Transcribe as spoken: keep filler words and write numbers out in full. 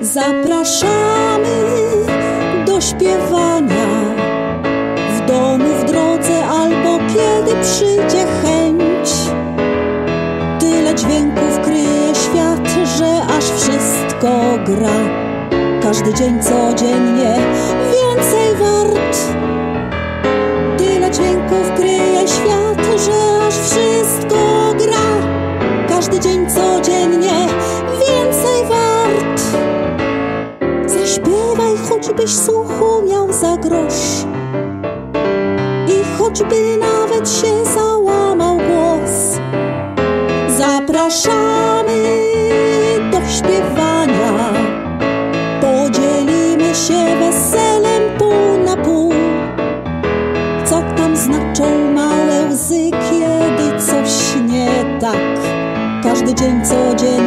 Zapraszamy do śpiewania w domu, w drodze albo kiedy przyjdzie chęć. Tyle dźwięków kryje świat, że aż wszystko gra. Każdy dzień codziennie więcej wart. Tyle dźwięków kryje świat, że aż wszystko gra. Każdy dzień codziennie więcej wart. Zaśpiewaj, choćbyś słuchu miał za grosz i choćby nawet się załamał głos. Zapraszamy do śpiewania, podzielimy się weselem pół na pół. Co tam znaczą małe łzy, kiedy coś nie tak? Każdy dzień codziennie